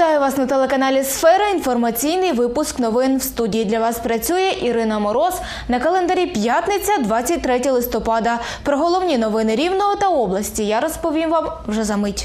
Вітаю вас на телеканалі «Сфера». Інформаційний випуск новин. В студії для вас працює Ірина Мороз. На календарі п'ятниця, 23 листопада. Про головні новини Рівного та області я розповім вам вже за мить.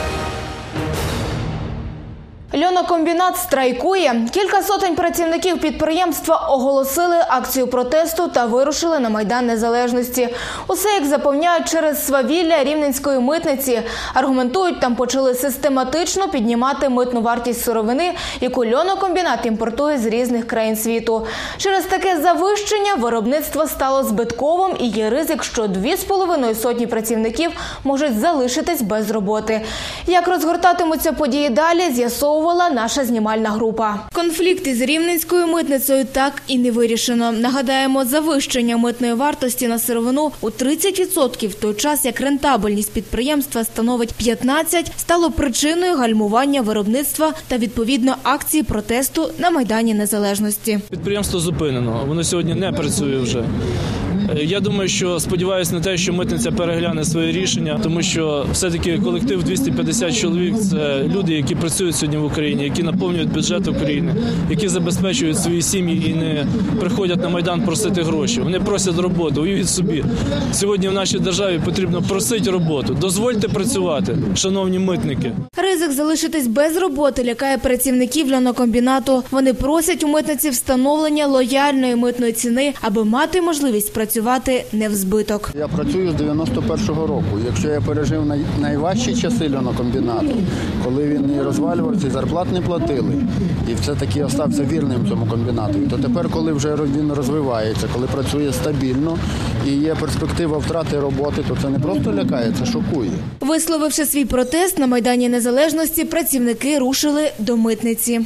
Льонокомбінат страйкує. Кілька сотень працівників підприємства оголосили акцію протесту та вирушили на Майдан Незалежності. Усе, як запевняють, через свавілля рівненської митниці. Аргументують, там почали систематично піднімати митну вартість сировини, яку льонокомбінат імпортує з різних країн світу. Через таке завищення виробництво стало збитковим і є ризик, що 2,5 сотні працівників можуть залишитись без роботи. Як розгортатимуться події далі, з'ясовувала наша знімальна група. Конфлікт із рівненською митницею так і не вирішено. Нагадаємо, завищення митної вартості на сировину у 30%, в той час як рентабельність підприємства становить 15%, стало причиною гальмування виробництва та, відповідно, акції протесту на Майдані Незалежності. Підприємство зупинено, воно сьогодні не працює вже. Я думаю, сподіваюся на те, що митниця перегляне своє рішення, тому що все-таки колектив 250 чоловік – це люди, які працюють сьогодні в Україні, які наповнюють бюджет України, які забезпечують свої сім'ї і не приходять на Майдан просити гроші. Вони просять роботу, уявіть собі. Сьогодні в нашій державі потрібно просити роботу. Дозвольте працювати, шановні митники. Ризик залишитись без роботи лякає працівників льонокомбінату. Вони просять у митниці встановлення лояльної митної ціни, аби мати можливість працювати не в збиток. Я працюю з 91-го року. Якщо я пережив найважчі часи льонокомбінату, коли він і розвалювався, і зарплат не платили, і все-таки остався вірним цьому комбінату, то тепер, коли вже він розвивається, коли працює стабільно і є перспектива втрати роботи, то це не просто лякає, це шокує. Висловивши свій протест на Майдані Незалежності, працівники рушили до митниці.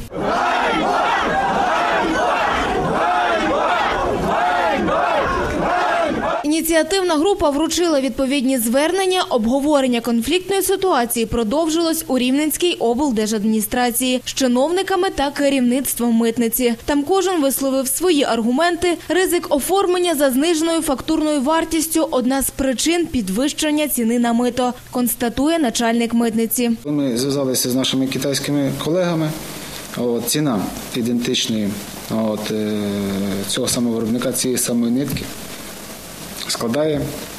Ініціативна група вручила відповідні звернення. Обговорення конфліктної ситуації продовжилось у Рівненській облдержадміністрації з чиновниками та керівництвом митниці. Там кожен висловив свої аргументи. Ризик оформлення за зниженою фактурною вартістю – одна з причин підвищення ціни на мито, констатує начальник митниці. Ми зв'язалися з нашими китайськими колегами. Ціна ідентичної цього самого виробника, цієї самої нитки складає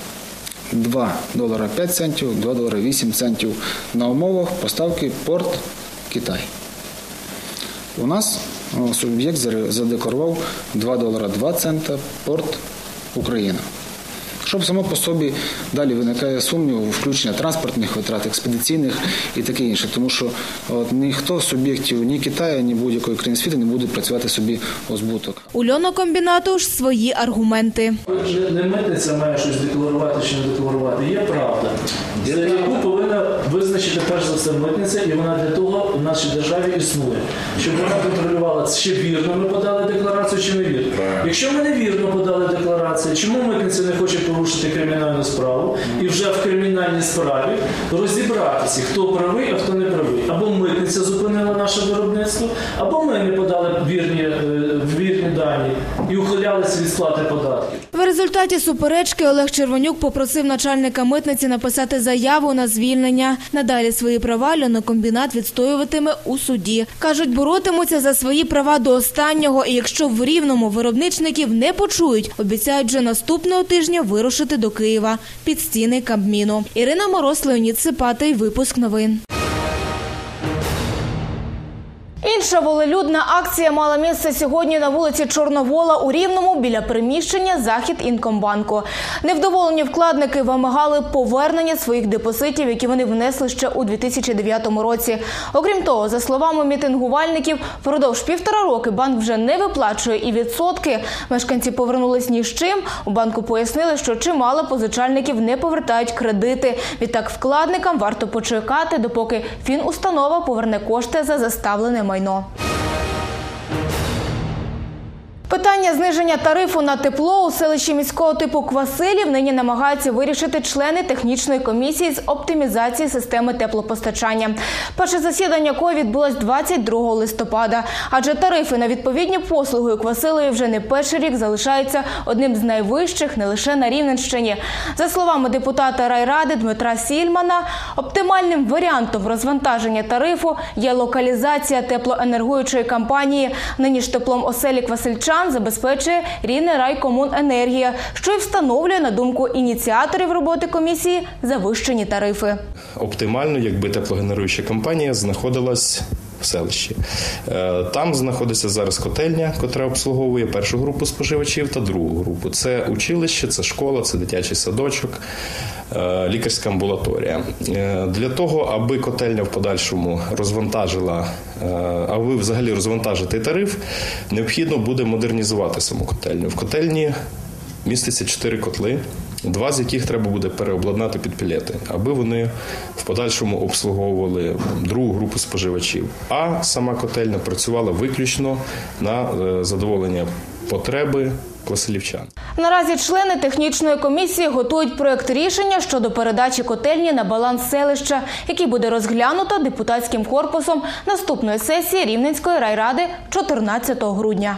$2.05, $2.08 на умовах поставки порт Китай. У нас суб'єкт задекларував $2.02 порт Україна. Щоб само по собі далі виникає сумнів у включення транспортних витрат, експедиційних і таке інше. Тому що ніхто з суб'єктів ні Китаю, ні будь-якої країни світу не буде працювати собі у збуток. У льонокомбінату ж свої аргументи. Не митниця має щось декларувати чи не декларувати. Є правда, за яку повинна визначити перш за все митниця, і вона для того в нашій державі існує. Щоб вона контролювала, чи вірно ми подали декларацію, чи не вірно. Якщо ми невірно подали декларацію, чому митниця не хоче порушити кримінальну справу і вже в кримінальній справі розібратися, хто правий, а хто не правий. Або митниця зупинила наше виробництво, або ми не подали вірні дані і ухилялися від сплати податків. В результаті суперечки Олег Червонюк попросив начальника митниці написати заяву на звільнення. Надалі свої права льонокомбінат відстоюватиме у суді. Кажуть, боротимуться за свої права до останнього, і якщо в Рівному виробничників не почують, обіцяють вже наступного тижня вирушити до Києва під стіни Кабміну. Ірина Мороз, Леонід Сипатий. Випуск новин. Інша волелюдна акція мала місце сьогодні на вулиці Чорновола у Рівному біля приміщення Західінкомбанку. Невдоволені вкладники вимагали повернення своїх депозитів, які вони внесли ще у 2009 році. Окрім того, за словами мітингувальників, впродовж 1,5 роки банк вже не виплачує і відсотки. Мешканці повернулись ні з чим. У банку пояснили, що чимало позичальників не повертають кредити. Відтак вкладникам варто почекати, допоки фінустанова поверне кошти за заставлене майно. Питання зниження тарифу на тепло у селищі міського типу Квасилів нині намагаються вирішити члени технічної комісії з оптимізації системи теплопостачання. Перше засідання якої відбулось 22 листопада. Адже тарифи на відповідні послуги у Квасилові вже не перший рік залишаються одним з найвищих не лише на Рівненщині. За словами депутата райради Дмитра Сільмана, оптимальним варіантом розвантаження тарифу є локалізація теплоенергуючої компанії. Нині ж теплом оселі квасильчан забезпечує Рівнерайкомуненергія, що й встановлює, на думку ініціаторів роботи комісії, завищені тарифи. Оптимально, якби теплогенеруюча компанія знаходилась в селищі. Там знаходиться зараз котельня, котра обслуговує першу групу споживачів та другу групу. Це училище, це школа, це дитячий садочок, лікарська амбулаторія. Для того, аби котельня в подальшому розвантажила, аби взагалі розвантажити тариф, необхідно буде модернізувати саму котельню. В котельні міститься 4 котли, 2 з яких треба буде переобладнати під пелети, аби вони в подальшому обслуговували другу групу споживачів. А сама котельня працювала виключно на задоволення потреби квасилівчан. Наразі члени технічної комісії готують проєкт рішення щодо передачі котельні на баланс селища, який буде розглянуто депутатським корпусом наступної сесії Рівненської райради 14 грудня.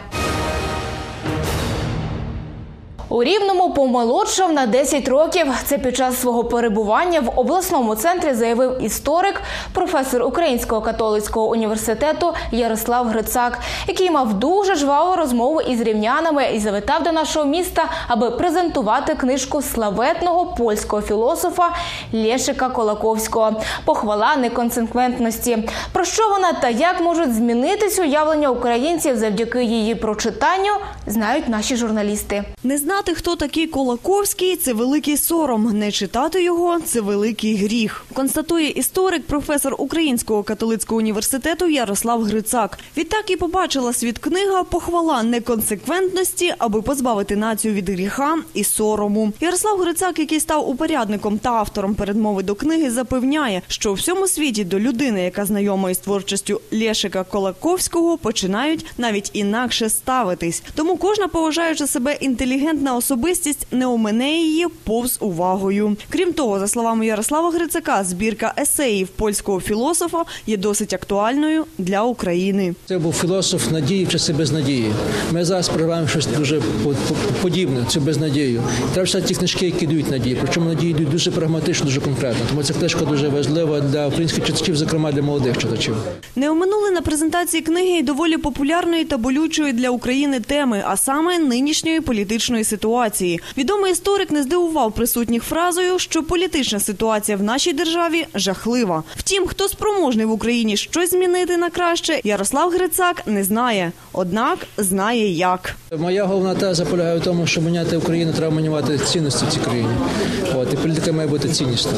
У Рівному помолодшав на 10 років. Це під час свого перебування в обласному центрі заявив історик, професор Українського католицького університету Ярослав Грицак, який мав дуже жваву розмову із рівнянами і завітав до нашого міста, аби презентувати книжку славетного польського філософа Лєшика Колаковського «Похвала неконсеквентності». Про що вона та як можуть змінитись уявлення українців завдяки її прочитанню, знають наші журналісти. Не знати, хто такий Колаковський – це великий сором. Не читати його – це великий гріх. Констатує історик, професор Українського католицького університету Ярослав Грицак. Відтак і побачила світ книга «Похвала неконсеквентності», аби позбавити націю від гріха і сорому. Ярослав Грицак, який став упорядником та автором передмови до книги, запевняє, що у всьому світі до людини, яка знайома із творчістю Лєшика Колаковського, починають навіть інакше ставитись. Тому кожна поважаюча себе інтелігентна особистість не омине її повз увагою. Крім того, за словами Ярослава Грицака, збірка есеїв польського філософа є досить актуальною для України. Це був філософ надії в часи безнадії. Ми зараз переживаємо щось дуже подібне, цю безнадію. Треба читати ті книжки, які дають надію. Причому надії йдуть дуже прагматично, дуже конкретно. Тому ця книжка дуже важлива для українських читачів, зокрема для молодих читачів. Не оминули на презентації книги і доволі популярної та болючої для України теми, а саме нинішньої політичної ситуації. Відомий історик не здивував присутніх фразою, що політична ситуація в нашій державі жахлива. Втім, хто спроможний в Україні щось змінити на краще, Ярослав Грицак не знає. Однак знає як. Моя головна теза полягає в тому, що міняти Україну треба міняти цінності в цій країні. І політика має бути ціннісною.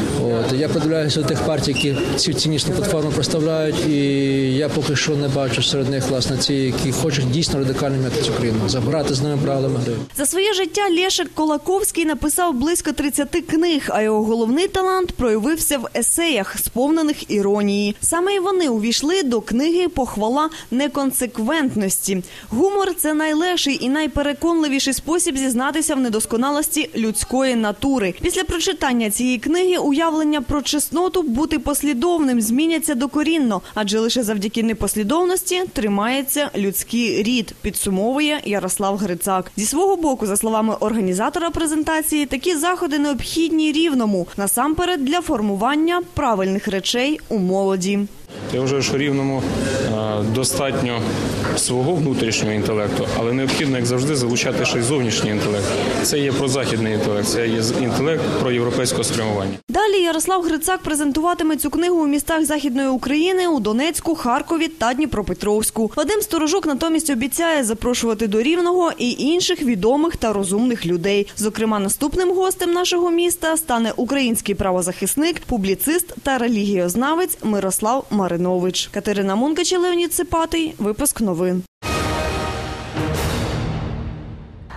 Я придивляюся до тих партій, які цю ціннісну платформу представляють, і я поки що не бачу серед них, власне, ці, які хочуть дійсно радикально міняти цю країну, забрати з ними правилами гри. За своє життя Лєшик Колаковський написав близько 30 книг, а його головний талант проявився в есеях, сповнених іронії. Саме і вони увійшли до книги «Похвала неконсеквентності». Гумор – це найлегший і найпереконливіший спосіб зізнатися в недосконалості людської натури. Після прочитання цієї книги уявлення про чесноту бути послідовним зміняться докорінно, адже лише завдяки непослідовності тримається людський рід, підсумовує Ярослав Грицак. Зі свого боку, за словами організатора презентації, такі заходи необхідні Рівному, насамперед для формування правильних речей у молоді. Я вважаю, що Рівному достатньо свого внутрішнього інтелекту, але необхідно, як завжди, залучати ще й зовнішній інтелект. Це є прозахідний інтелект, це є інтелект про європейського спрямування. Далі Ярослав Грицак презентуватиме цю книгу у містах Західної України, у Донецьку, Харкові та Дніпропетровську. Вадим Сторожук натомість обіцяє запрошувати до Рівного і інших відомих та розумних людей. Зокрема, наступним гостем нашого міста стане український правозахисник, публіцист та релігієзнавець Мирослав Маринович. Катерина Мункач, Леонід Сипатий. Випуск новин.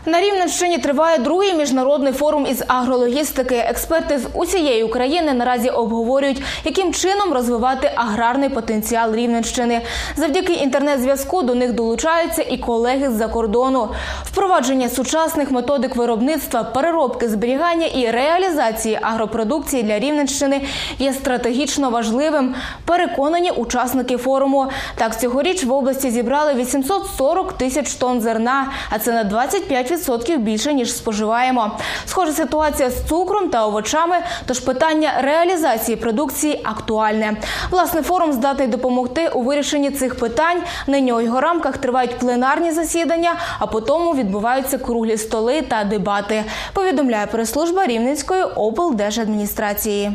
На Рівненщині триває другий міжнародний форум із агрологістики. Експерти з усієї України наразі обговорюють, яким чином розвивати аграрний потенціал Рівненщини. Завдяки інтернет-зв'язку до них долучаються і колеги з-за кордону. Впровадження сучасних методик виробництва, переробки, зберігання і реалізації агропродукції для Рівненщини є стратегічно важливим, переконані учасники форуму. Так, цьогоріч в області зібрали 840 тисяч тонн зерна, а це на 25% більше, ніж споживаємо. Схожа ситуація з цукром та овочами, тож питання реалізації продукції актуальне. Власне, форум здатний допомогти у вирішенні цих питань. Нині у його рамках тривають пленарні засідання, а потім відбуваються круглі столи та дебати, повідомляє прес-служба Рівненської облдержадміністрації.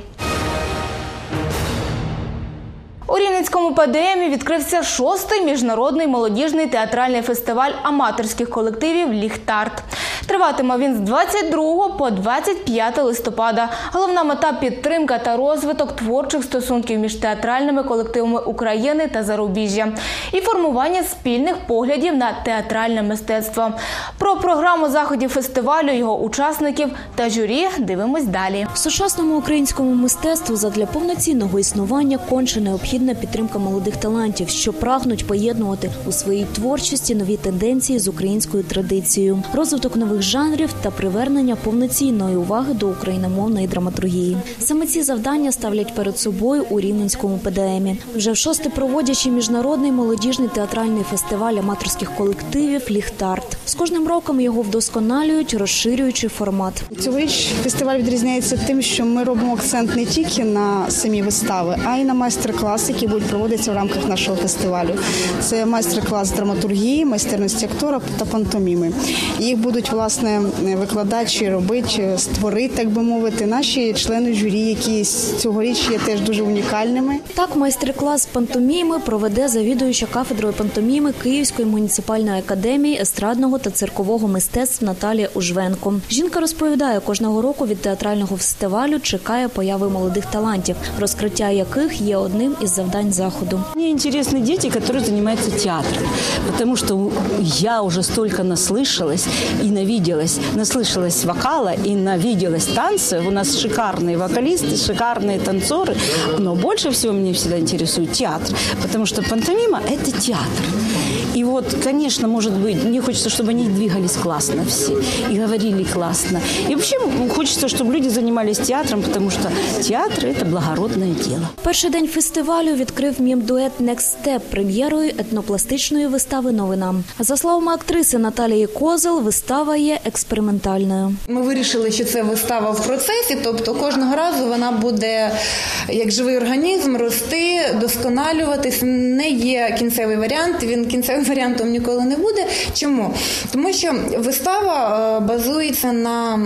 У Рівненському ПДМі відкрився 6-й міжнародний молодіжний театральний фестиваль аматорських колективів «Ліхтарт». Триватиме він з 22 по 25 листопада. Головна мета – підтримка та розвиток творчих стосунків між театральними колективами України та зарубіжжя і формування спільних поглядів на театральне мистецтво. Про програму заходів фестивалю, його учасників та журі дивимось далі. Сучасному українському мистецтву задля повноцінного існування конче необхідна підтримка молодих талантів, що прагнуть поєднувати у своїй творчості нові тенденції з українською традицією, розвиток нових жанрів та привернення повноцінної уваги до україномовної драматургії. Саме ці завдання ставлять перед собою у Рівненському ПДМі. Вже в 6-й проводячий міжнародний молодіжний театральний фестиваль аматорських колективів «Ліхтарт». З кожним роком його вдосконалюють, розширюючи формат. Цьогоріч фестиваль відрізняється тим, що ми робимо акцент не тільки на самі вистави, а й на майстер-класи, які будуть проводитися в рамках нашого фестивалю. Це майстер-клас драматургії, майстерності актора та пантоміми. Їх будуть, власне, викладачі робити, створити, так би мовити, наші члени журі, які цьогоріч є теж дуже унікальними. Так, майстер-клас пантоміми проведе завідуюча кафедрою пантоміми Київської муніципальної академії естрадного та циркового мистецтв Наталія Ужвенко. Жінка розповідає, кожного року від театрального фестивалю чекає появи молодих талантів, розкриття яких є одним із завдань заходу. Мені цікаві діти, які займаються театром, тому що я вже стільки наслышалась і наслышалась вокала и навиделась танцев. У нас шикарные вокалисты, шикарные танцоры, но больше всего меня всегда интересует театр, потому что пантомима – это театр. И вот, конечно, может быть, мне хочется, чтобы они двигались классно все и говорили классно. И вообще хочется, чтобы люди занимались театром, потому что театр – это благородное дело. Перший день фестивалю відкрив мім-дует Next Step прем'єрою етнопластичної вистави «Новинам». За словами актриси Наталії Козел, вистава є експериментальною. Ми вирішили, що це вистава в процесі, тобто кожного разу вона буде як живий організм рости, досконалюватись. Не є кінцевий варіант, він кінцевим варіантом ніколи не буде. Чому? Тому що вистава базується на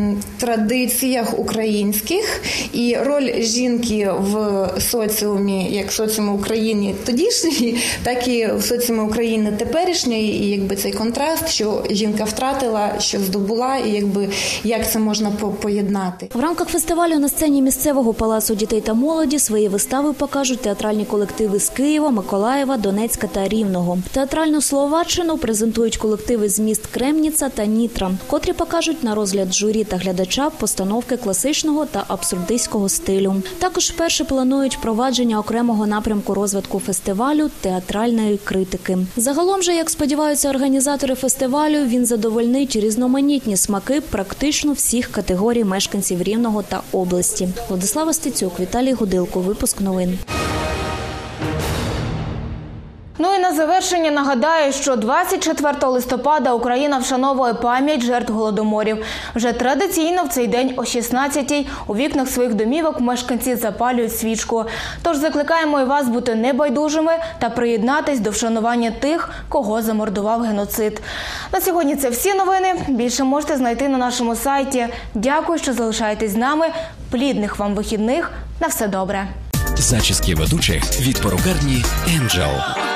традиціях українських, і роль жінки в соціумі, як соціуму України тодішньої, так і в соціумі України теперішньої, і якби цей контраст, що жінка втратила, що здобула, і як це можна поєднати. В рамках фестивалю на сцені місцевого палацу дітей та молоді свої вистави покажуть театральні колективи з Києва, Миколаєва, Донецька та Рівного. Театральну Словаччину презентують колективи з міст Кремніця та Нітра, котрі покажуть на розгляд журі та глядача постановки класичного та абсурдистського стилю. Також вперше планують впровадження окремого напрямку розвитку фестивалю – театральної критики. Загалом же, як сподіваються організатори фестивалю, він задовольнить різноманітні смаки практично всіх категорій мешканців Рівного та області. Владислава Стецюк, Віталій Гудилко. Випуск новин. Ну і на завершення нагадаю, що 24 листопада Україна вшановує пам'ять жертв голодоморів. Вже традиційно в цей день о 16-й у вікнах своїх домівок мешканці запалюють свічку. Тож закликаємо і вас бути небайдужими та приєднатись до вшанування тих, кого замордував геноцид. На сьогодні це всі новини. Більше можете знайти на нашому сайті. Дякую, що залишаєтесь з нами. Плідних вам вихідних. На все добре. Зачіски ведучих від перукарні «Енджел».